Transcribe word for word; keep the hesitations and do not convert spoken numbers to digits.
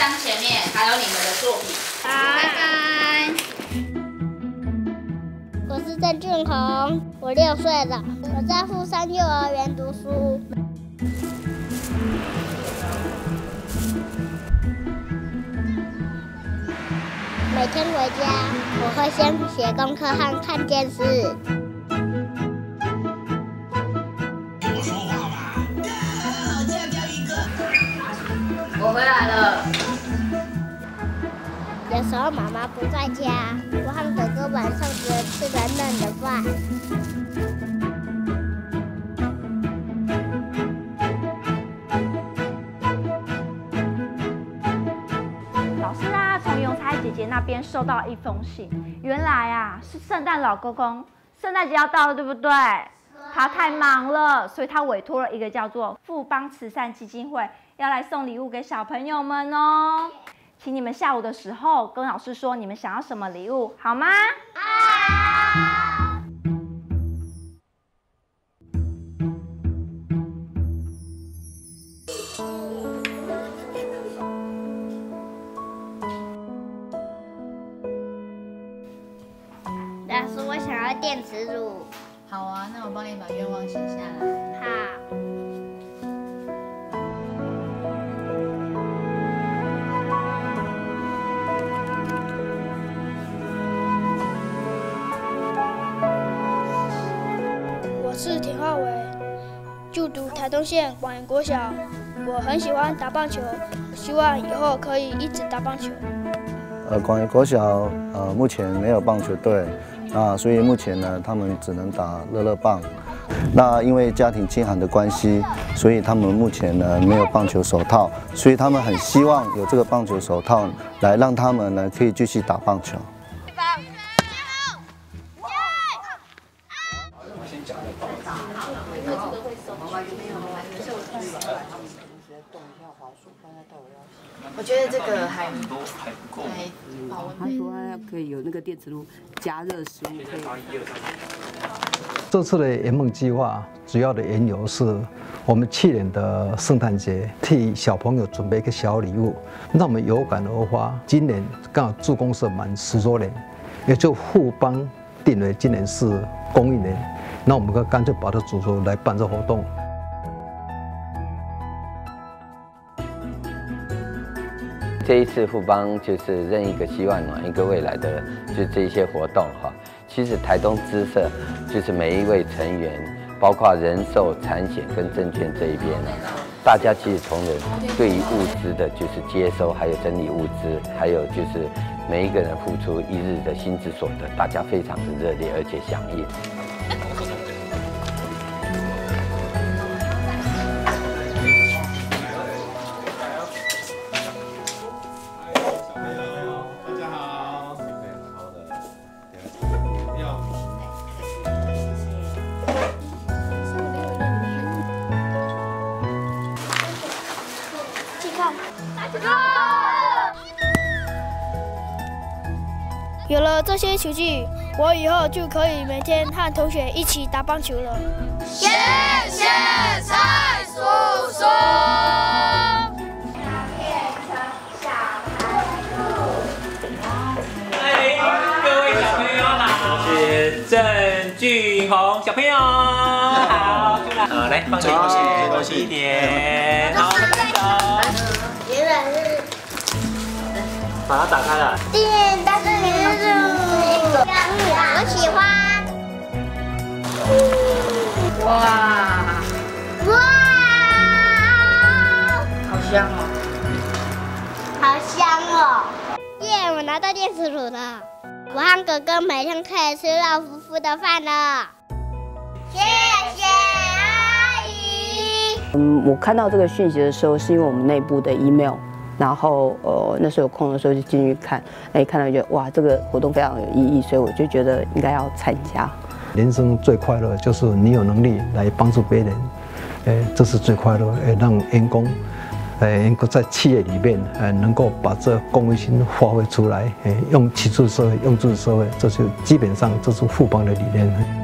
箱前面还有你们的作品。拜拜。 我是郑俊宏，我六岁了，我在富山幼儿园读书。每天回家，我会先写功课和看电视。 跟我说话吧！老家教一个。 我回来了。 有时候妈妈不在家，我和哥哥晚上只能吃冷冷的饭。 老师啊，从永彩姐姐那边收到一封信，原来啊是圣诞老公公，圣诞节要到了，对不对？他太忙了，所以他委托了一个叫做富邦慈善基金会，要来送礼物给小朋友们哦。请你们下午的时候跟老师说你们想要什么礼物，好吗？好。 老师，我想要电磁炉。 好啊，那我帮你把愿望写下来。 好。 我是田浩伟，就读台东县广元国小。我很喜欢打棒球，希望以后可以一直打棒球。 呃，广元国小呃目前没有棒球队，那所以目前呢，他们只能打乐乐棒。那因为家庭清寒的关系，所以他们目前呢没有棒球手套，所以他们很希望有这个棒球手套来让他们呢可以继续打棒球。 我觉得这个还还不够。 他说他可以有那个电磁炉加热食物可以。 这次的圆梦计划主要的缘由是我们去年的圣诞节替小朋友准备一个小礼物，让我们有感而发。今年刚好助公社满十周年，也就富邦定为今年是公益年，那我们干脆把它组出来办这活动。 这一次富邦就是任一个希望暖一个未来的，就这一些活动哈。其实台东支社就是每一位成员，包括人寿、产险跟证券这一边呢，大家其实同仁对于物资的就是接收，还有整理物资，还有就是每一个人付出一日的薪资所得，大家非常的热烈而且响应。 有了这些球技，我以后就可以每天和同学一起打棒球了。 谢谢蔡叔叔。 各位小朋友好，我是郑俊宏小朋友，好，呃，来放手，多谢一点，好，拍手。 原来是。 把它打开了。 对，但是你是我喜欢。 哇哇，好香哦！ 好香哦！耶，我拿到电磁炉了。我和哥哥每天可以吃到福福的饭了。谢谢阿姨。 嗯，我看到这个讯息的时候，是因为我们内部的 email。然后，呃，那时候有空的时候就进去看，哎，看到觉得哇，这个活动非常有意义，所以我就觉得应该要参加。 人生最快乐就是你有能力来帮助别人，哎，这是最快乐，哎，让员工，哎，能够在企业里面，哎，能够把这公益心发挥出来，哎，用启助社会，用助社会，这就基本上这是富邦的理念。